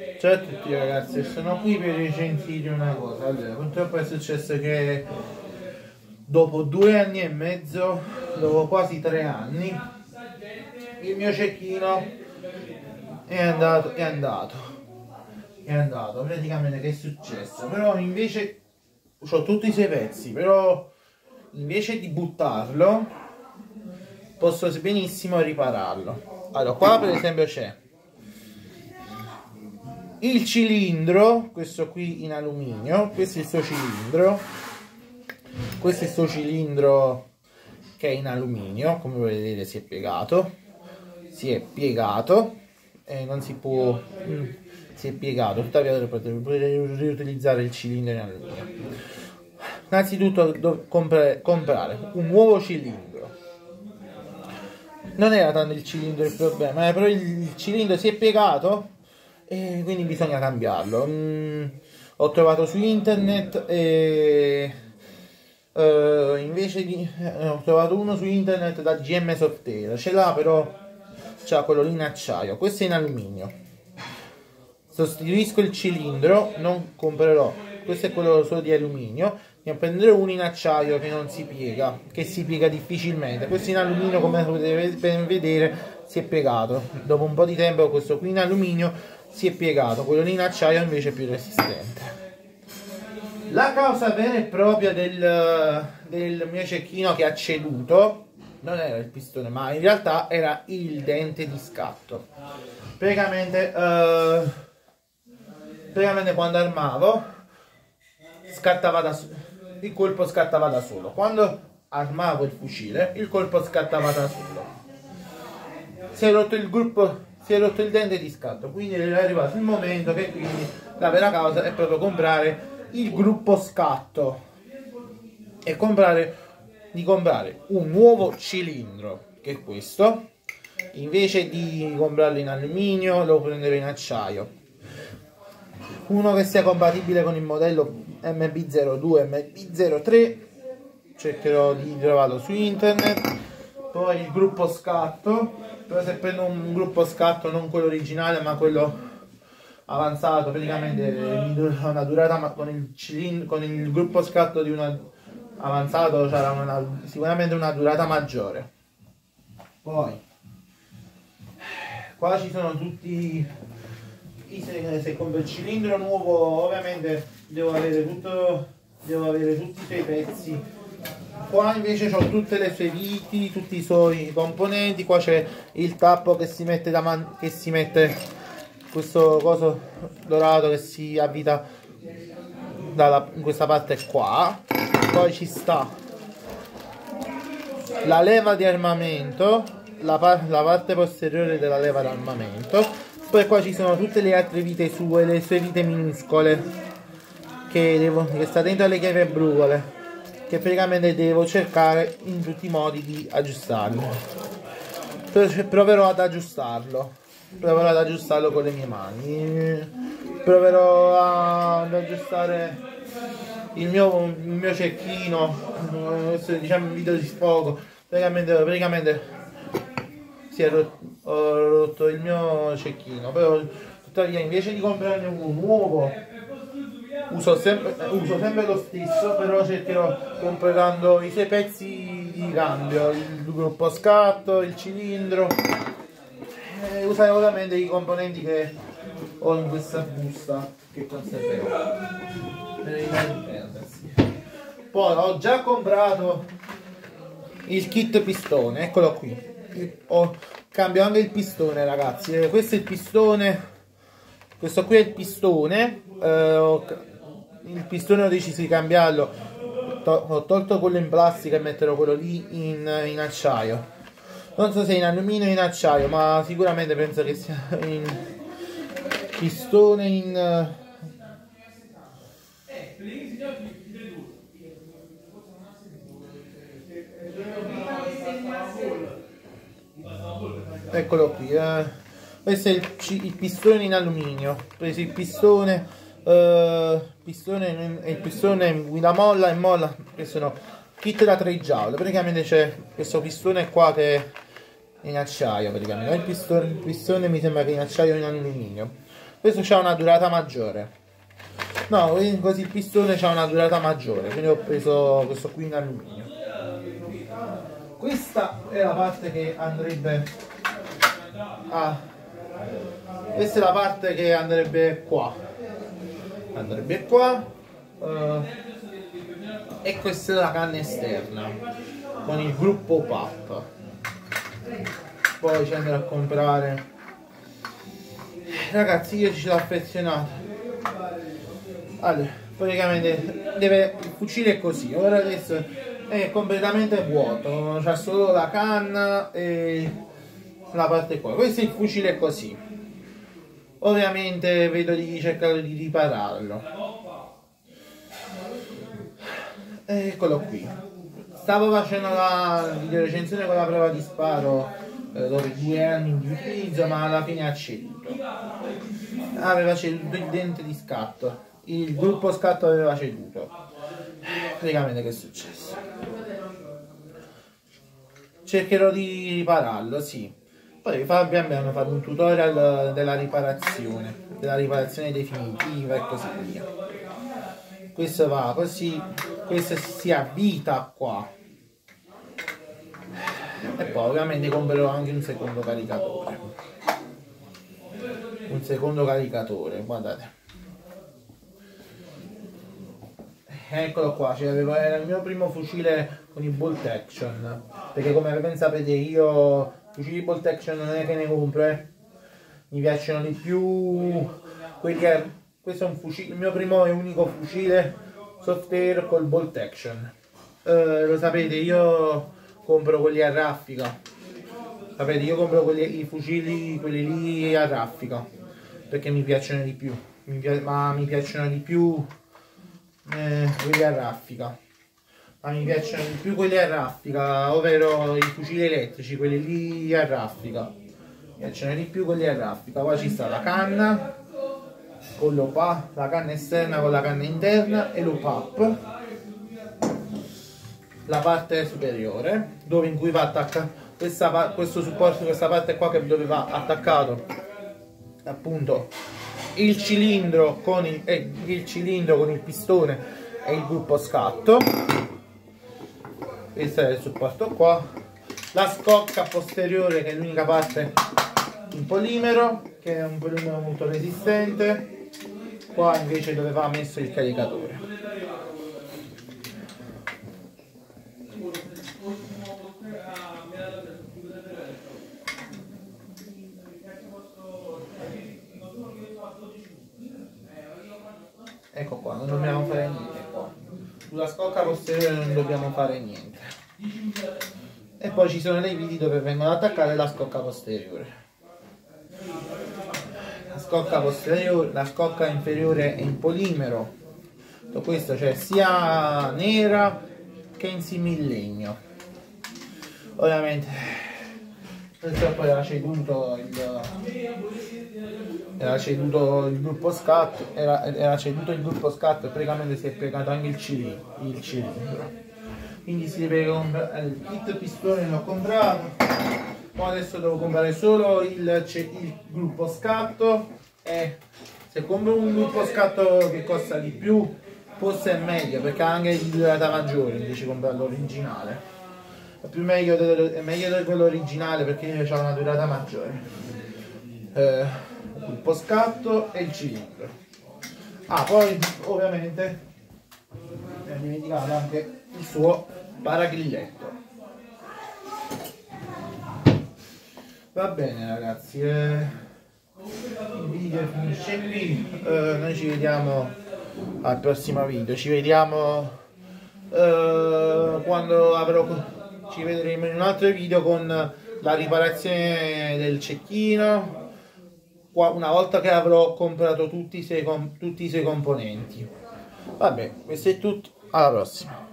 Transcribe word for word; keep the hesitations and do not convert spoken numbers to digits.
Ciao a tutti ragazzi, sono qui per recensire una cosa. Allora, purtroppo è successo che dopo due anni e mezzo, dopo quasi tre anni, il mio cecchino è andato, è andato, è andato, praticamente che è successo? Però invece, ho tutti i suoi pezzi, però invece di buttarlo, posso benissimo ripararlo. Allora, qua per esempio c'è il cilindro, questo qui in alluminio, questo è il suo cilindro, questo è il suo cilindro che è in alluminio, come vedete si è piegato, si è piegato e non si può, mm, si è piegato, tuttavia potete riutilizzare il cilindro in alluminio. Innanzitutto devo comprare, comprare un nuovo cilindro. Non era tanto il cilindro il problema, eh, però il cilindro si è piegato e quindi bisogna cambiarlo. Mm, ho trovato su internet e uh, invece di eh, ho trovato uno su internet da G M Sortera, ce l'ha, però c'ha quello lì in acciaio, questo è in alluminio. Sostituisco il cilindro, non comprerò, questo è quello solo di alluminio, ne prenderò uno in acciaio che non si piega, che si piega difficilmente. Questo in alluminio, come potete ben vedere, si è piegato. Dopo un po' di tempo questo qui in alluminio si è piegato, quello lì in acciaio invece è più resistente. La causa vera e propria del, del mio cecchino che ha ceduto non era il pistone, ma in realtà era il dente di scatto. Praticamente, uh, praticamente quando armavo scattava da il colpo scattava da solo. Quando armavo il fucile, il colpo scattava da solo. Si è rotto il gruppo si è rotto il dente di scatto, quindi è arrivato il momento che quindi la vera causa è proprio comprare il gruppo scatto e comprare di comprare un nuovo cilindro, che è questo. Invece di comprarlo in alluminio lo prenderò in acciaio, uno che sia compatibile con il modello M B zero due M B zero tre, cercherò di trovarlo su internet. Poi il gruppo scatto, però se prendo un gruppo scatto non quello originale ma quello avanzato, praticamente mi dura una durata, ma con il cilindro, con il gruppo scatto di una avanzato sarà una, sicuramente una durata maggiore. Poi qua ci sono tutti i, se, se compro il cilindro nuovo ovviamente devo avere tutto, devo avere tutti i suoi pezzi. Qua invece ho tutte le sue viti, tutti i suoi componenti. Qua c'è il tappo che si mette davanti, che si mette questo coso dorato che si avvita dalla, in questa parte qua. Poi ci sta la leva di armamento, la, par la parte posteriore della leva di armamento. Poi qua ci sono tutte le altre vite sue, le sue vite minuscole che, devo, che sta dentro alle chiavi brugole, che praticamente devo cercare in tutti i modi di aggiustarlo. Proverò ad aggiustarlo, proverò ad aggiustarlo con le mie mani, proverò ad aggiustare il mio, il mio cecchino, questo diciamo un video di sfogo. Praticamente, praticamente si è rotto, ho rotto il mio cecchino, però tuttavia invece di comprarne uno nuovo Uso sempre, uso sempre lo stesso, però cercherò comprando i suoi pezzi di cambio, il gruppo scatto, il cilindro, e usare ovviamente i componenti che ho in questa busta che conserverò per evitare di perdersi. Poi ho già comprato il kit pistone, eccolo qui. Ho cambio anche il pistone, ragazzi. Questo è il pistone, questo qui è il pistone. Eh, il pistone ho deciso di cambiarlo, to ho tolto quello in plastica e metterò quello lì in, in acciaio. Non so se in alluminio o in acciaio, ma sicuramente penso che sia in pistone in eccolo qui, eh. Questo è il, il pistone in alluminio. Ho preso il pistone Uh, pistone, il pistone guida molla e molla, che sono kit da tre giaule. Praticamente c'è questo pistone qua che è in acciaio, praticamente il pistone, il pistone mi sembra che è in acciaio o in alluminio. questo c'ha una durata maggiore. No, così il pistone c'ha una durata maggiore, quindi ho preso questo qui in alluminio. Questa è la parte che andrebbe a... questa è la parte che andrebbe qua. Andrebbe qua. Uh, e questa è la canna esterna con il gruppo P A P. Poi ci andrò a comprare. Ragazzi, io ci sono affezionato. Allora, praticamente deve, il fucile è così. Ora adesso è completamente vuoto, c'ha solo la canna e la parte qua. Questo è il fucile così. Ovviamente vedo di cercare di ripararlo. Eccolo qui. Stavo facendo la videorecensione con la prova di sparo eh, dopo due anni di utilizzo, ma alla fine ha ceduto. Aveva ceduto il dente di scatto. Il gruppo scatto aveva ceduto. Praticamente che è successo? Cercherò di ripararlo, sì. Poi abbiamo fatto un tutorial della riparazione, della riparazione definitiva e così via. Questo va così, questo si avvita qua. E poi ovviamente comprerò anche un secondo caricatore. Un secondo caricatore, guardate. Eccolo qua, cioè avevo, era il mio primo fucile con i bolt action, perché come ben sapete io fucili bolt action non è che ne compro, eh. Mi piacciono di più quelli a, questo è un fucile, il mio primo e unico fucile soft air col bolt action. Eh, lo sapete, io compro quelli a raffica, sapete, io compro quelli, i fucili, quelli lì a raffica, perché mi piacciono di più, mi pi ma mi piacciono di più Eh, quelli a raffica, ma mi piacciono di più quelli a raffica, ovvero i fucili elettrici, quelli lì a raffica. Mi piacciono di più quelli a raffica. Poi ci sta la canna con l'O P A, la canna esterna con la canna interna e l'O P A P, la parte superiore dove in cui va attaccato questa, questo supporto, questa parte qua che dove va attaccato appunto il cilindro con il, eh, il cilindro con il pistone e il gruppo scatto. Questo è il supporto qua. La scocca posteriore, che è l'unica parte in polimero, che è un polimero molto resistente. Qua invece dove va messo il caricatore. Ecco qua, non dobbiamo fare niente qua. Sulla scocca posteriore non dobbiamo fare niente. E poi ci sono dei viti dove vengono attaccate la scocca posteriore. La scocca posteriore, la scocca inferiore è in polimero. Tutto questo c'è sia nera che in simillegno. Ovviamente poi era ceduto il era ceduto il gruppo scatto, era, era ceduto il gruppo scatto e praticamente si è piegato anche il cilindro, il cilindro. Quindi si deve comprare il kit pistone, l'ho comprato. Poi adesso devo comprare solo il, il gruppo scatto, e se compro un gruppo scatto che costa di più forse è meglio, perché ha anche il durata maggiore invece di comprare l'originale. È più meglio, è meglio di quello originale perché ha una durata maggiore. Eh, il gruppo scatto e il cilindro. Ah, poi ovviamente mi ho dimenticato anche il suo paragrilletto. Va bene ragazzi, eh, il video finisce qui, eh, noi ci vediamo al prossimo video, ci vediamo eh, quando avrò, ci vedremo in un altro video con la riparazione del cecchino, una volta che avrò comprato tutti i suoi, tutti i suoi componenti. Vabbè, questo è tutto, alla prossima.